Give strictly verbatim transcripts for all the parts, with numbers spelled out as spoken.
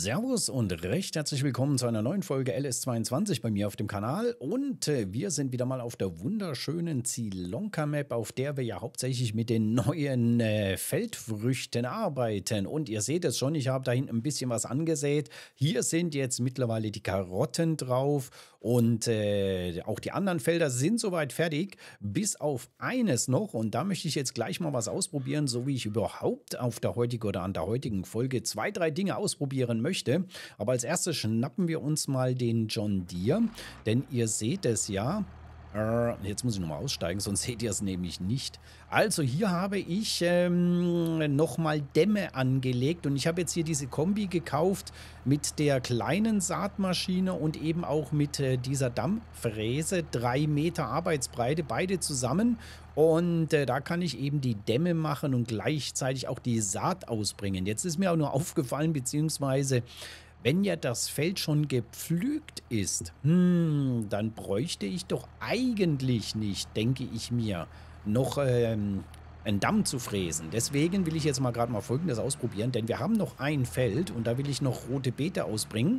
Servus und recht herzlich willkommen zu einer neuen Folge L S zweiundzwanzig bei mir auf dem Kanal. Und äh, wir sind wieder mal auf der wunderschönen Zielonka-Map, auf der wir ja hauptsächlich mit den neuen äh, Feldfrüchten arbeiten. Und ihr seht es schon, ich habe da hinten ein bisschen was angesät. Hier sind jetzt mittlerweile die Karotten drauf und äh, auch die anderen Felder sind soweit fertig, bis auf eines noch. Und da möchte ich jetzt gleich mal was ausprobieren, so wie ich überhaupt auf der heutigen oder an der heutigen Folge zwei, drei Dinge ausprobieren möchte. Aber als erstes schnappen wir uns mal den John Deere, denn ihr seht es ja. Äh, jetzt muss ich nochmal aussteigen, sonst seht ihr es nämlich nicht. Also hier habe ich ähm, nochmal Dämme angelegt und ich habe jetzt hier diese Kombi gekauft mit der kleinen Saatmaschine und eben auch mit äh, dieser Dampffräse. Drei Meter Arbeitsbreite, beide zusammen. Und äh, da kann ich eben die Dämme machen und gleichzeitig auch die Saat ausbringen. Jetzt ist mir auch nur aufgefallen, beziehungsweise wenn ja das Feld schon gepflügt ist, hm, dann bräuchte ich doch eigentlich nicht, denke ich mir, noch ähm, einen Damm zu fräsen. Deswegen will ich jetzt mal gerade mal Folgendes ausprobieren, denn wir haben noch ein Feld und da will ich noch rote Beete ausbringen.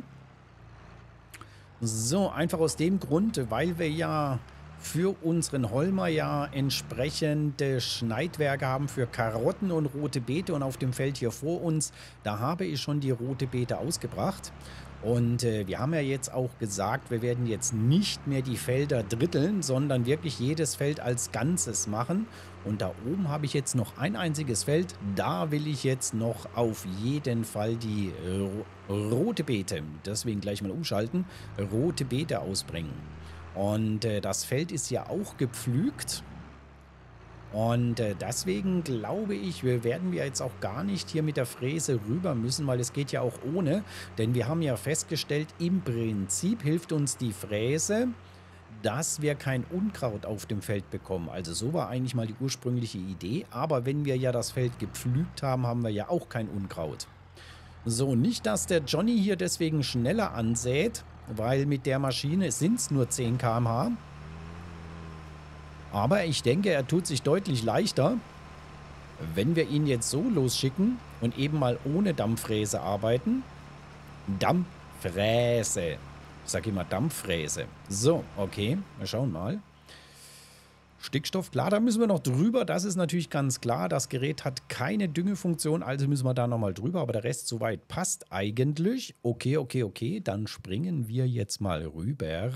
So, einfach aus dem Grund, weil wir ja für unseren Holmer ja entsprechende Schneidwerke haben für Karotten und rote Beete. Und auf dem Feld hier vor uns, da habe ich schon die rote Beete ausgebracht. Und äh, wir haben ja jetzt auch gesagt, wir werden jetzt nicht mehr die Felder dritteln, sondern wirklich jedes Feld als Ganzes machen. Und da oben habe ich jetzt noch ein einziges Feld. Da will ich jetzt noch auf jeden Fall die äh, rote Beete, deswegen gleich mal umschalten, rote Beete ausbringen. Und äh, das Feld ist ja auch gepflügt. Und äh, deswegen glaube ich, wir werden wir jetzt auch gar nicht hier mit der Fräse rüber müssen, weil es geht ja auch ohne. Denn wir haben ja festgestellt, im Prinzip hilft uns die Fräse, dass wir kein Unkraut auf dem Feld bekommen. Also so war eigentlich mal die ursprüngliche Idee. Aber wenn wir ja das Feld gepflügt haben, haben wir ja auch kein Unkraut. So, nicht, dass der Johnny hier deswegen schneller ansät, weil mit der Maschine sind es nur zehn Kilometer pro Stunde. Aber ich denke, er tut sich deutlich leichter, wenn wir ihn jetzt so losschicken und eben mal ohne Dampffräse arbeiten. Dampffräse. Ich sage immer Dampffräse. So, okay, wir schauen mal. Stickstoff, klar, da müssen wir noch drüber, das ist natürlich ganz klar. Das Gerät hat keine Düngefunktion, also müssen wir da nochmal drüber, aber der Rest soweit passt eigentlich. Okay, okay, okay, dann springen wir jetzt mal rüber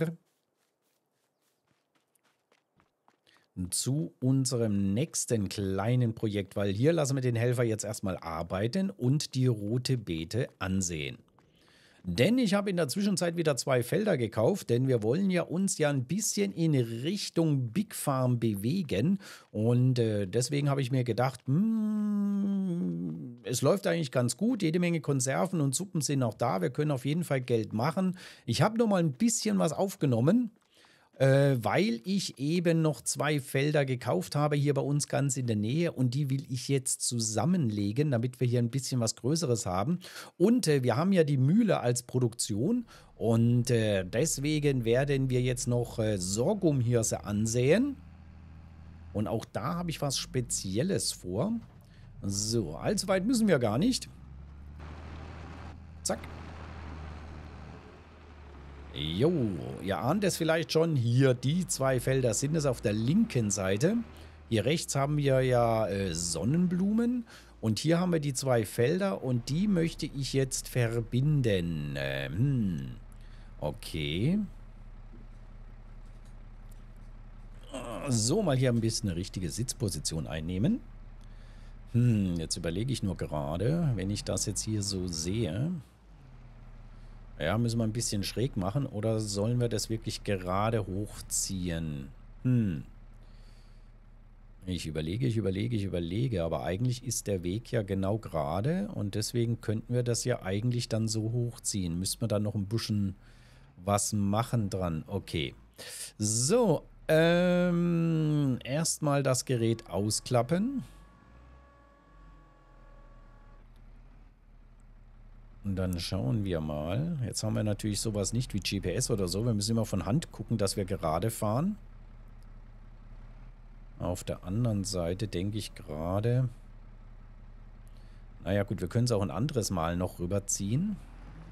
zu unserem nächsten kleinen Projekt, weil hier lassen wir den Helfer jetzt erstmal arbeiten und die rote Beete ansehen. Denn ich habe in der Zwischenzeit wieder zwei Felder gekauft, denn wir wollen ja uns ja ein bisschen in Richtung Big Farm bewegen. Und äh, deswegen habe ich mir gedacht, hm, es läuft eigentlich ganz gut. Jede Menge Konserven und Suppen sind noch da. Wir können auf jeden Fall Geld machen. Ich habe noch mal ein bisschen was aufgenommen, äh, weil ich eben noch zwei Felder gekauft habe, hier bei uns ganz in der Nähe. Und die will ich jetzt zusammenlegen, damit wir hier ein bisschen was Größeres haben. Und äh, wir haben ja die Mühle als Produktion. Und äh, deswegen werden wir jetzt noch äh, Sorghumhirse ansehen. Und auch da habe ich was Spezielles vor. So, allzu weit müssen wir gar nicht. Zack. Jo, ihr ahnt es vielleicht schon, hier die zwei Felder sind es auf der linken Seite. Hier rechts haben wir ja äh, Sonnenblumen und hier haben wir die zwei Felder und die möchte ich jetzt verbinden. Äh, hm. Okay. So, mal hier ein bisschen eine richtige Sitzposition einnehmen. Hm, jetzt überlege ich nur gerade, wenn ich das jetzt hier so sehe. Ja, müssen wir ein bisschen schräg machen oder sollen wir das wirklich gerade hochziehen? Hm. Ich überlege, ich überlege, ich überlege, aber eigentlich ist der Weg ja genau gerade und deswegen könnten wir das ja eigentlich dann so hochziehen. Müssten wir dann noch ein bisschen was machen dran. Okay. So, ähm, erstmal das Gerät ausklappen. Und dann schauen wir mal. Jetzt haben wir natürlich sowas nicht wie G P S oder so. Wir müssen immer von Hand gucken, dass wir gerade fahren. Auf der anderen Seite denke ich gerade. Naja gut, wir können es auch ein anderes Mal noch rüberziehen.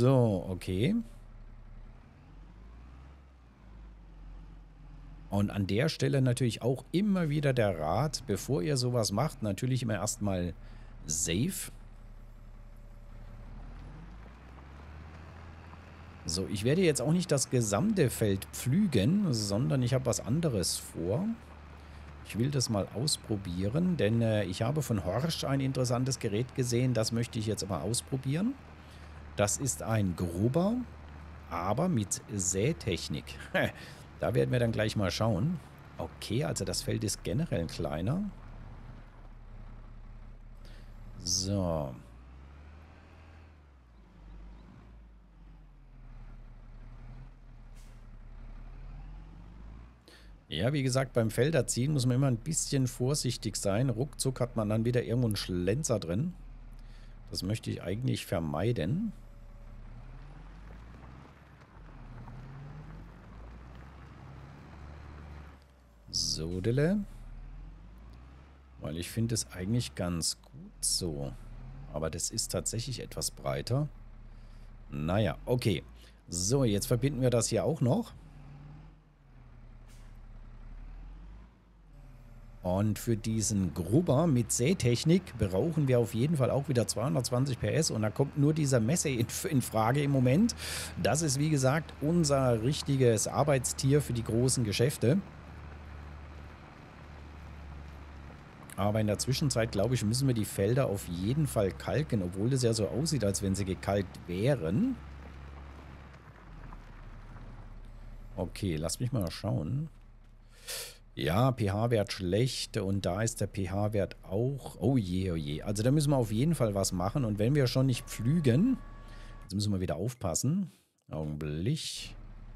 So, okay. Und an der Stelle natürlich auch immer wieder der Rat, bevor ihr sowas macht, natürlich immer erstmal safe. So, ich werde jetzt auch nicht das gesamte Feld pflügen, sondern ich habe was anderes vor. Ich will das mal ausprobieren, denn äh, ich habe von Horsch ein interessantes Gerät gesehen, das möchte ich jetzt mal ausprobieren. Das ist ein Grubber, aber mit Sätechnik. Da werden wir dann gleich mal schauen. Okay, also das Feld ist generell kleiner. So. Ja, wie gesagt, beim Felderziehen muss man immer ein bisschen vorsichtig sein. Ruckzuck hat man dann wieder irgendwo einen Schlenzer drin. Das möchte ich eigentlich vermeiden. So, Dille. Weil ich finde es eigentlich ganz gut so. Aber das ist tatsächlich etwas breiter. Naja, okay. So, jetzt verbinden wir das hier auch noch. Und für diesen Grubber mit Sätechnik brauchen wir auf jeden Fall auch wieder zweihundertzwanzig P S. Und da kommt nur dieser Messe in, in Frage im Moment. Das ist, wie gesagt, unser richtiges Arbeitstier für die großen Geschäfte. Aber in der Zwischenzeit, glaube ich, müssen wir die Felder auf jeden Fall kalken, obwohl das ja so aussieht, als wenn sie gekalkt wären. Okay, lass mich mal schauen. Ja, pH-Wert schlecht und da ist der pH-Wert auch. Oh je, oh je. Also da müssen wir auf jeden Fall was machen. Und wenn wir schon nicht pflügen, jetzt müssen wir wieder aufpassen. Augenblick.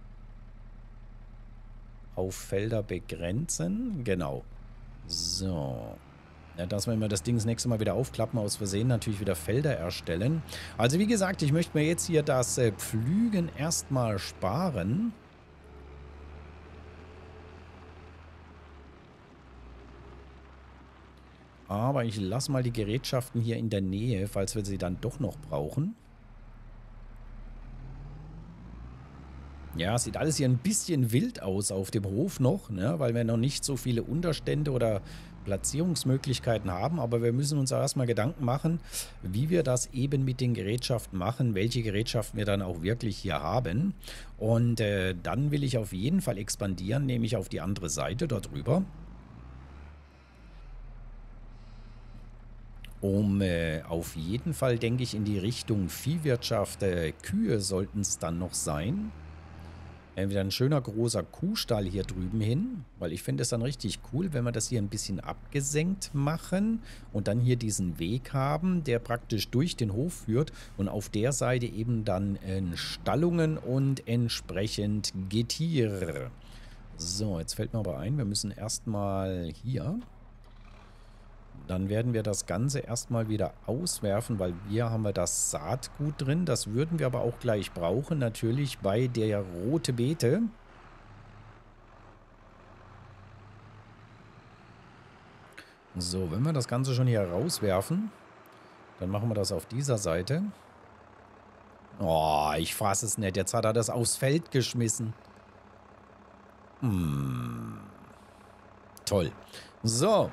Auf Felder begrenzen. Genau. So. Ja, dass wenn wir das Ding das nächste Mal wieder aufklappen, aus Versehen natürlich wieder Felder erstellen. Also wie gesagt, ich möchte mir jetzt hier das äh, Pflügen erstmal sparen. Aber ich lasse mal die Gerätschaften hier in der Nähe, falls wir sie dann doch noch brauchen. Ja, sieht alles hier ein bisschen wild aus auf dem Hof noch, ne? Weil wir noch nicht so viele Unterstände oder Platzierungsmöglichkeiten haben. Aber wir müssen uns erstmal Gedanken machen, wie wir das eben mit den Gerätschaften machen, welche Gerätschaften wir dann auch wirklich hier haben. Und äh, dann will ich auf jeden Fall expandieren, nämlich auf die andere Seite dort drüber. Um äh, auf jeden Fall, denke ich, in die Richtung Viehwirtschaft, äh, Kühe sollten es dann noch sein. Entweder ein schöner großer Kuhstall hier drüben hin, weil ich finde es dann richtig cool, wenn wir das hier ein bisschen abgesenkt machen und dann hier diesen Weg haben, der praktisch durch den Hof führt und auf der Seite eben dann äh, Stallungen und entsprechend Getier. So, jetzt fällt mir aber ein, wir müssen erstmal hier... Dann werden wir das Ganze erstmal wieder auswerfen, weil hier haben wir das Saatgut drin. Das würden wir aber auch gleich brauchen, natürlich bei der rote Beete. So, wenn wir das Ganze schon hier rauswerfen, dann machen wir das auf dieser Seite. Oh, ich fasse es nicht. Jetzt hat er das aufs Feld geschmissen. Hm. Toll. So.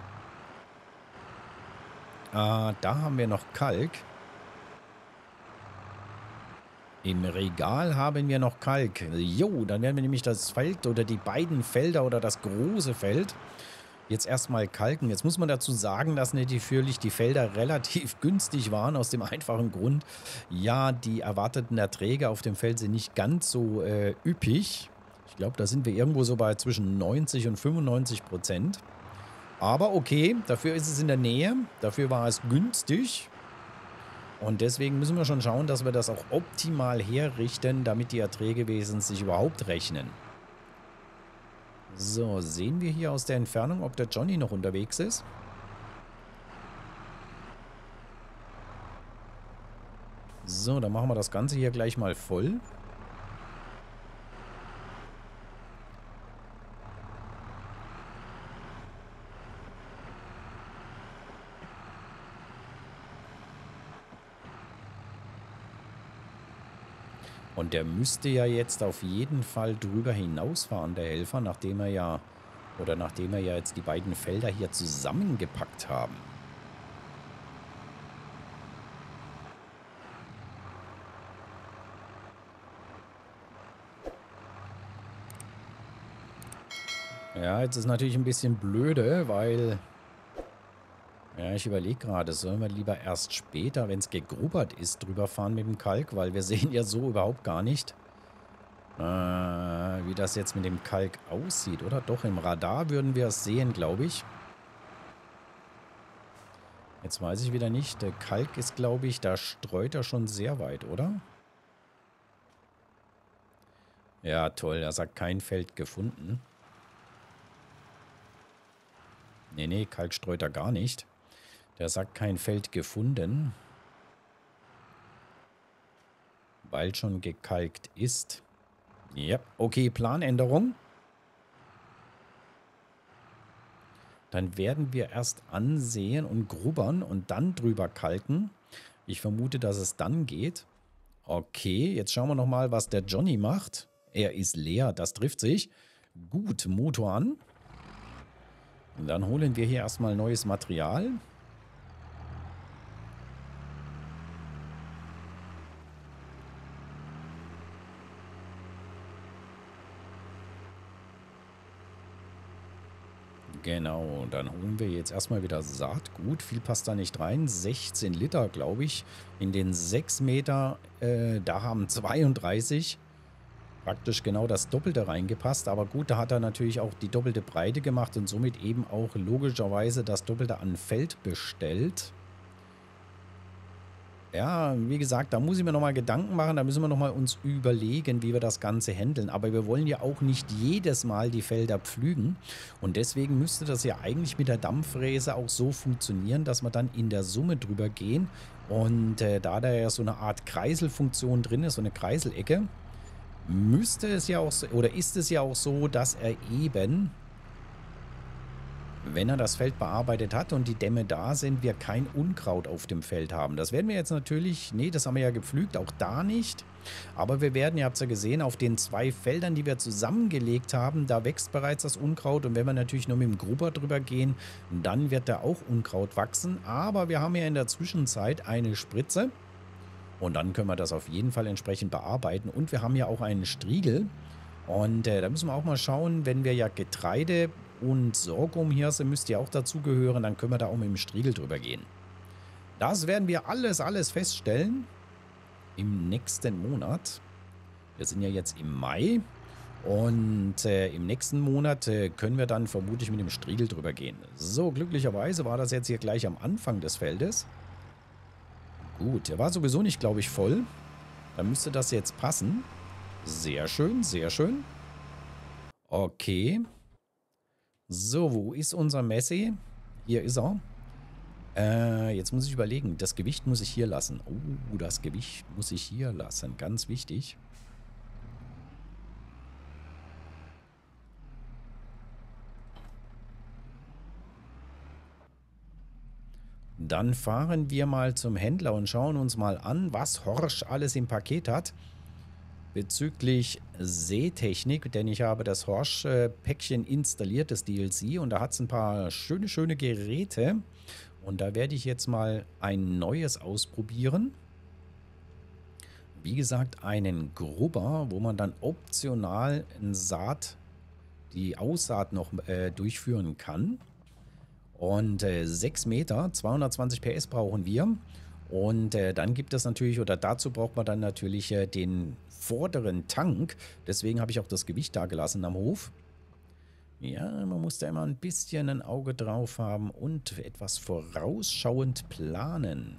Äh, da haben wir noch Kalk. Im Regal haben wir noch Kalk. Jo, dann werden wir nämlich das Feld oder die beiden Felder oder das große Feld jetzt erstmal kalken. Jetzt muss man dazu sagen, dass natürlich die Felder relativ günstig waren, aus dem einfachen Grund, ja, die erwarteten Erträge auf dem Feld sind nicht ganz so äh, üppig. Ich glaube, da sind wir irgendwo so bei zwischen neunzig und fünfundneunzig Prozent. Aber okay, dafür ist es in der Nähe, dafür war es günstig und deswegen müssen wir schon schauen, dass wir das auch optimal herrichten, damit die Erträge wesentlich überhaupt rechnen. So, sehen wir hier aus der Entfernung, ob der Johnny noch unterwegs ist? So, dann machen wir das Ganze hier gleich mal voll. Und der müsste ja jetzt auf jeden Fall drüber hinausfahren, der Helfer, nachdem er ja, oder nachdem er ja jetzt die beiden Felder hier zusammengepackt haben. Ja, jetzt ist natürlich ein bisschen blöde, weil... Ja, ich überlege gerade, sollen wir lieber erst später, wenn es gegrubbert ist, drüber fahren mit dem Kalk, weil wir sehen ja so überhaupt gar nicht, äh, wie das jetzt mit dem Kalk aussieht, oder? Doch, im Radar würden wir es sehen, glaube ich. Jetzt weiß ich wieder nicht, der Kalk ist, glaube ich, da streut er schon sehr weit, oder? Ja, toll, er sagt, kein Feld gefunden. Nee, nee, Kalk streut er gar nicht. Der sagt, kein Feld gefunden, weil schon gekalkt ist. Ja, okay, Planänderung. Dann werden wir erst ansehen und grubbern und dann drüber kalken. Ich vermute, dass es dann geht. Okay, jetzt schauen wir nochmal, was der Johnny macht. Er ist leer, das trifft sich. Gut, Motor an. Und dann holen wir hier erstmal neues Material. Genau, dann holen wir jetzt erstmal wieder Saatgut. Viel passt da nicht rein. sechzehn Liter, glaube ich. In den sechs Meter, äh, da haben zweiunddreißig praktisch genau das Doppelte reingepasst. Aber gut, da hat er natürlich auch die doppelte Breite gemacht und somit eben auch logischerweise das Doppelte an Feld bestellt. Ja, wie gesagt, da muss ich mir nochmal Gedanken machen, da müssen wir nochmal uns überlegen, wie wir das Ganze handeln. Aber wir wollen ja auch nicht jedes Mal die Felder pflügen. Und deswegen müsste das ja eigentlich mit der Dampffräse auch so funktionieren, dass wir dann in der Summe drüber gehen. Und äh, da da ja so eine Art Kreiselfunktion drin ist, so eine Kreiselecke, müsste es ja auch so, oder ist es ja auch so, dass er eben, wenn er das Feld bearbeitet hat und die Dämme da sind, wir kein Unkraut auf dem Feld haben. Das werden wir jetzt natürlich, nee, das haben wir ja gepflügt, auch da nicht. Aber wir werden, ihr habt es ja gesehen, auf den zwei Feldern, die wir zusammengelegt haben, da wächst bereits das Unkraut. Und wenn wir natürlich nur mit dem Grubber drüber gehen, dann wird da auch Unkraut wachsen. Aber wir haben ja in der Zwischenzeit eine Spritze. Und dann können wir das auf jeden Fall entsprechend bearbeiten. Und wir haben ja auch einen Striegel. Und äh, da müssen wir auch mal schauen, wenn wir ja Getreide und Sorghumhirse müsst ihr auch dazugehören, dann können wir da auch mit dem Striegel drüber gehen. Das werden wir alles, alles feststellen im nächsten Monat. Wir sind ja jetzt im Mai und äh, im nächsten Monat äh, können wir dann vermutlich mit dem Striegel drüber gehen. So, glücklicherweise war das jetzt hier gleich am Anfang des Feldes. Gut, der war sowieso nicht, glaube ich, voll. Dann müsste das jetzt passen. Sehr schön, sehr schön. Okay. So, wo ist unser Messi? Hier ist er. Äh, jetzt muss ich überlegen. Das Gewicht muss ich hier lassen. Oh, das Gewicht muss ich hier lassen. Ganz wichtig. Dann fahren wir mal zum Händler und schauen uns mal an, was Horsch alles im Paket hat. Bezüglich Seetechnik, denn ich habe das Horsch-Päckchen installiert, das D L C, und da hat es ein paar schöne, schöne Geräte. Und da werde ich jetzt mal ein neues ausprobieren. Wie gesagt, einen Grubber, wo man dann optional ein Saat, die Aussaat noch äh, durchführen kann. Und äh, sechs Meter, zweihundertzwanzig P S brauchen wir. Und äh, dann gibt es natürlich, oder dazu braucht man dann natürlich äh, den vorderen Tank. Deswegen habe ich auch das Gewicht da gelassen am Hof. Ja, man muss da immer ein bisschen ein Auge drauf haben und etwas vorausschauend planen.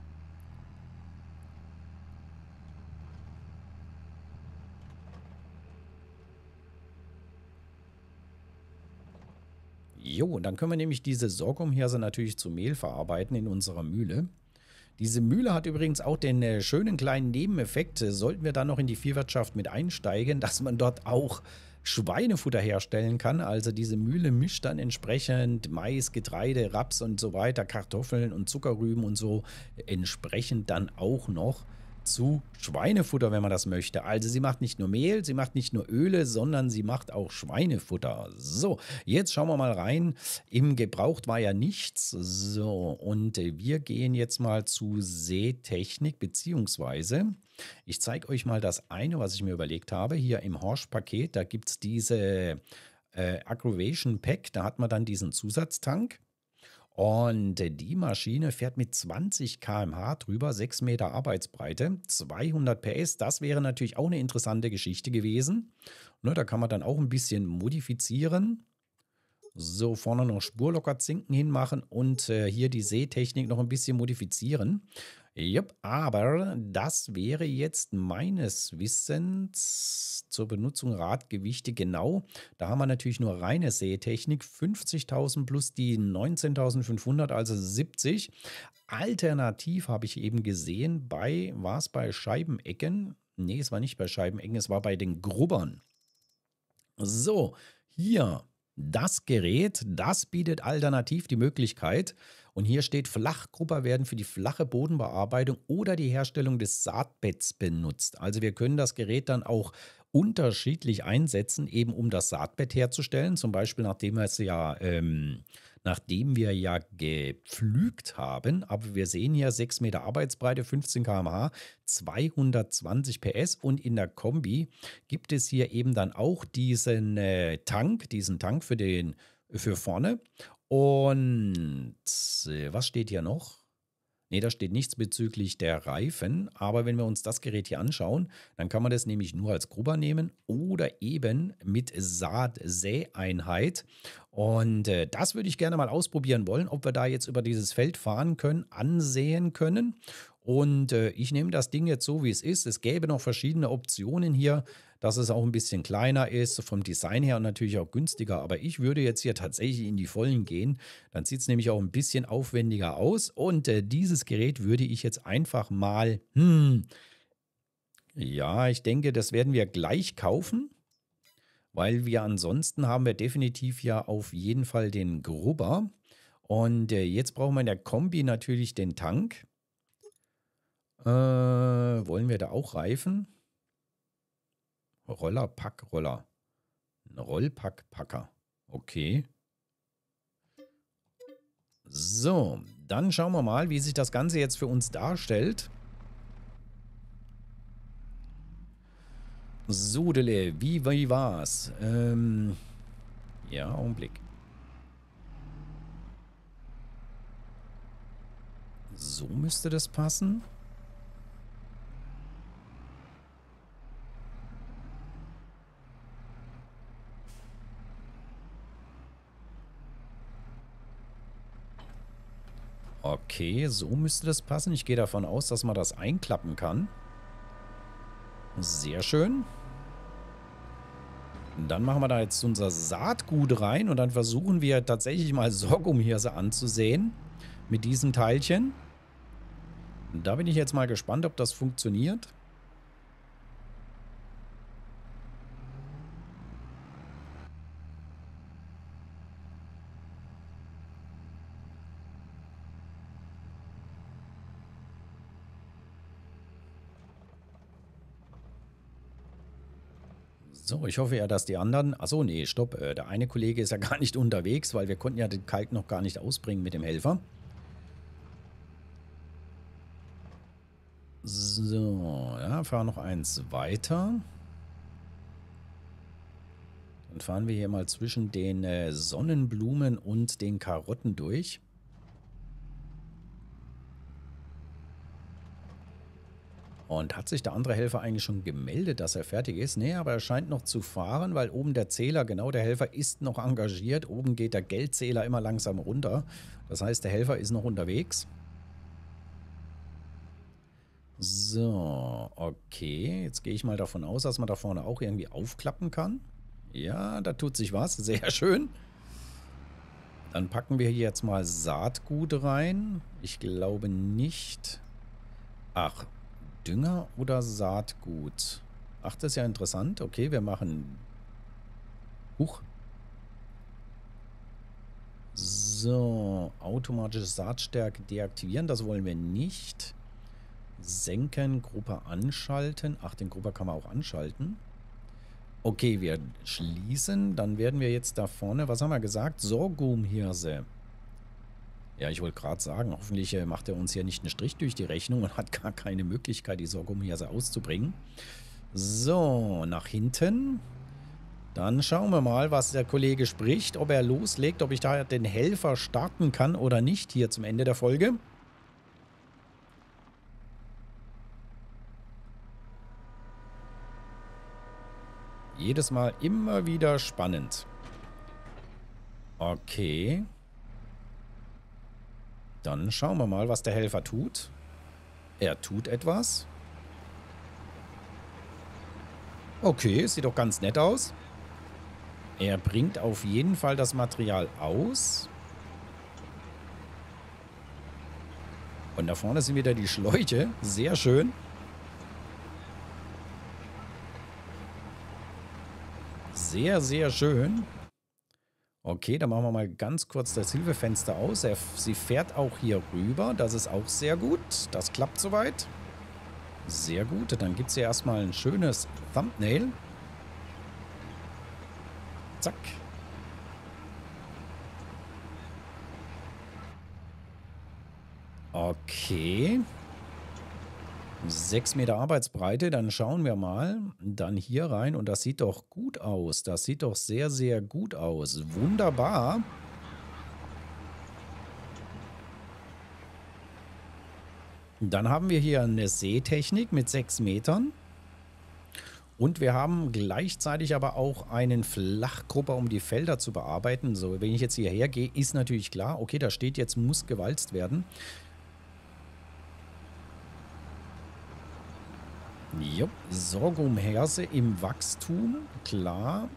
Jo, und dann können wir nämlich diese Sorghumhirse natürlich zu Mehl verarbeiten in unserer Mühle. Diese Mühle hat übrigens auch den äh, schönen kleinen Nebeneffekt, äh, sollten wir dann noch in die Viehwirtschaft mit einsteigen, dass man dort auch Schweinefutter herstellen kann. Also diese Mühle mischt dann entsprechend Mais, Getreide, Raps und so weiter, Kartoffeln und Zuckerrüben und so entsprechend dann auch noch zu Schweinefutter, wenn man das möchte. Also sie macht nicht nur Mehl, sie macht nicht nur Öle, sondern sie macht auch Schweinefutter. So, jetzt schauen wir mal rein. Im Gebraucht war ja nichts. So, und äh, wir gehen jetzt mal zu Seetechnik, beziehungsweise ich zeige euch mal das eine, was ich mir überlegt habe. Hier im Horsch-Paket, da gibt es diese äh, Aggravation Pack, da hat man dann diesen Zusatztank. Und äh, die Maschine fährt mit zwanzig Kilometer pro Stunde drüber, sechs Meter Arbeitsbreite, zweihundert P S. Das wäre natürlich auch eine interessante Geschichte gewesen. Ne, da kann man dann auch ein bisschen modifizieren. So, vorne noch Spurlockerzinken hinmachen und äh, hier die Seetechnik noch ein bisschen modifizieren. Jupp, aber das wäre jetzt meines Wissens zur Benutzung Radgewichte genau. Da haben wir natürlich nur reine Seetechnik, fünfzigtausend plus die neunzehntausendfünfhundert, also siebzig. Alternativ habe ich eben gesehen, bei, war es bei Scheibenecken? Nee, es war nicht bei Scheibenecken, es war bei den Grubbern. So, hier. Das Gerät, das bietet alternativ die Möglichkeit. Und hier steht, Flachgrupper werden für die flache Bodenbearbeitung oder die Herstellung des Saatbetts benutzt. Also wir können das Gerät dann auch unterschiedlich einsetzen, eben um das Saatbett herzustellen. Zum Beispiel, nachdem wir es ja, ähm, nachdem wir ja gepflügt haben. Aber wir sehen hier sechs Meter Arbeitsbreite, fünfzehn Kilometer pro Stunde, zweihundertzwanzig P S. Und in der Kombi gibt es hier eben dann auch diesen äh, Tank, diesen Tank für den, für vorne. Und äh, was steht hier noch? Ne, da steht nichts bezüglich der Reifen, aber wenn wir uns das Gerät hier anschauen, dann kann man das nämlich nur als Grubber nehmen oder eben mit Saatsäeinheit. Und äh, das würde ich gerne mal ausprobieren wollen, ob wir da jetzt über dieses Feld fahren können, ansehen können. Und äh, ich nehme das Ding jetzt so, wie es ist. Es gäbe noch verschiedene Optionen hier, dass es auch ein bisschen kleiner ist, vom Design her und natürlich auch günstiger. Aber ich würde jetzt hier tatsächlich in die Vollen gehen. Dann sieht es nämlich auch ein bisschen aufwendiger aus. Und äh, dieses Gerät würde ich jetzt einfach mal, hm, ja, ich denke, das werden wir gleich kaufen. Weil wir ansonsten haben wir definitiv ja auf jeden Fall den Grubber. Und äh, jetzt brauchen wir in der Kombi natürlich den Tank. Äh, wollen wir da auch Reifen? Roller, Packroller. Ein Rollpackpacker. Okay. So, dann schauen wir mal, wie sich das Ganze jetzt für uns darstellt. Sudele, wie, wie war's? Ähm, ja, Augenblick. So müsste das passen. Okay, so müsste das passen. Ich gehe davon aus, dass man das einklappen kann. Sehr schön. Dann machen wir da jetzt unser Saatgut rein und dann versuchen wir tatsächlich mal Sorghumhirse anzusehen mit diesen Teilchen. Da bin ich jetzt mal gespannt, ob das funktioniert. So, ich hoffe ja, dass die anderen... Achso, nee, stopp. Äh, der eine Kollege ist ja gar nicht unterwegs, weil wir konnten ja den Kalk noch gar nicht ausbringen mit dem Helfer. So, ja, fahren noch eins weiter. Dann fahren wir hier mal zwischen den äh, Sonnenblumen und den Karotten durch. Und hat sich der andere Helfer eigentlich schon gemeldet, dass er fertig ist? Nee, aber er scheint noch zu fahren, weil oben der Zähler, genau, der Helfer ist noch engagiert. Oben geht der Geldzähler immer langsam runter. Das heißt, der Helfer ist noch unterwegs. So, okay. Jetzt gehe ich mal davon aus, dass man da vorne auch irgendwie aufklappen kann. Ja, da tut sich was. Sehr schön. Dann packen wir hier jetzt mal Saatgut rein. Ich glaube nicht. Ach, Dünger oder Saatgut? Ach, das ist ja interessant. Okay, wir machen... Huch. So, automatische Saatstärke deaktivieren. Das wollen wir nicht. Senken, Gruppe anschalten. Ach, den Gruppe kann man auch anschalten. Okay, wir schließen. Dann werden wir jetzt da vorne, was haben wir gesagt? Sorghumhirse. Ja, ich wollte gerade sagen, hoffentlich äh, macht er uns hier nicht einen Strich durch die Rechnung und hat gar keine Möglichkeit, die Sorghumhirse auszubringen. So, nach hinten. Dann schauen wir mal, was der Kollege spricht, ob er loslegt, ob ich da den Helfer starten kann oder nicht hier zum Ende der Folge. Jedes Mal immer wieder spannend. Okay. Dann schauen wir mal, was der Helfer tut. Er tut etwas. Okay, sieht doch ganz nett aus. Er bringt auf jeden Fall das Material aus. Und da vorne sind wieder die Schläuche. Sehr schön. Sehr, sehr schön. Okay, dann machen wir mal ganz kurz das Hilfefenster aus. Er, sie fährt auch hier rüber. Das ist auch sehr gut. Das klappt soweit. Sehr gut. Dann gibt es hier erstmal ein schönes Thumbnail. Zack. Okay. sechs Meter Arbeitsbreite, dann schauen wir mal. Dann hier rein und das sieht doch gut aus. Das sieht doch sehr, sehr gut aus. Wunderbar. Dann haben wir hier eine Seetechnik mit sechs Metern. Und wir haben gleichzeitig aber auch einen Flachgrupper, um die Felder zu bearbeiten. So, wenn ich jetzt hierher gehe, ist natürlich klar, okay, da steht jetzt, muss gewalzt werden. Jupp, Sorghumhirse im Wachstum, klar.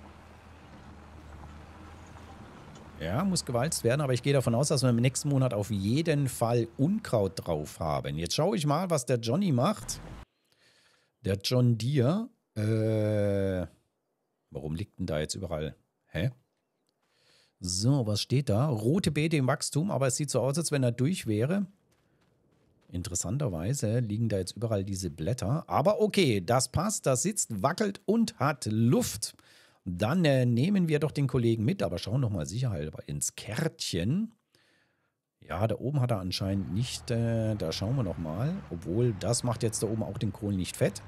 Ja, muss gewalzt werden, aber ich gehe davon aus, dass wir im nächsten Monat auf jeden Fall Unkraut drauf haben. Jetzt schaue ich mal, was der Johnny macht. Der John Deere. Äh, warum liegt denn da jetzt überall? Hä? So, was steht da? Rote Beete im Wachstum, aber es sieht so aus, als wenn er durch wäre. Interessanterweise liegen da jetzt überall diese Blätter. Aber okay, das passt, das sitzt, wackelt und hat Luft. Dann äh, nehmen wir doch den Kollegen mit, aber schauen doch mal sicherheitshalber ins Kärtchen. Ja, da oben hat er anscheinend nicht, äh, da schauen wir noch mal. Obwohl, das macht jetzt da oben auch den Kohl nicht fett.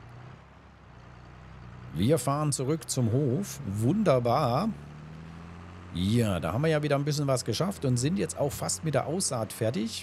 Wir fahren zurück zum Hof. Wunderbar. Ja, da haben wir ja wieder ein bisschen was geschafft und sind jetzt auch fast mit der Aussaat fertig.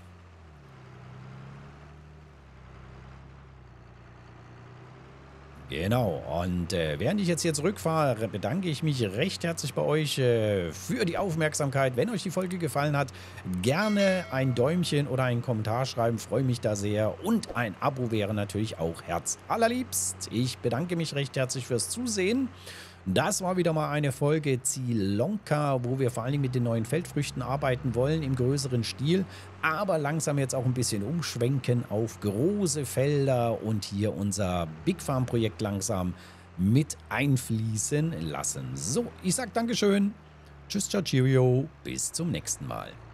Genau, und äh, während ich jetzt hier zurückfahre, bedanke ich mich recht herzlich bei euch äh, für die Aufmerksamkeit. Wenn euch die Folge gefallen hat, gerne ein Däumchen oder einen Kommentar schreiben, freue mich da sehr. Und ein Abo wäre natürlich auch herzallerliebst. Ich bedanke mich recht herzlich fürs Zusehen. Das war wieder mal eine Folge Zielonka, wo wir vor allen Dingen mit den neuen Feldfrüchten arbeiten wollen im größeren Stil, aber langsam jetzt auch ein bisschen umschwenken auf große Felder und hier unser Big Farm Projekt langsam mit einfließen lassen. So, ich sag Dankeschön, tschüss, ciao, cheerio, bis zum nächsten Mal.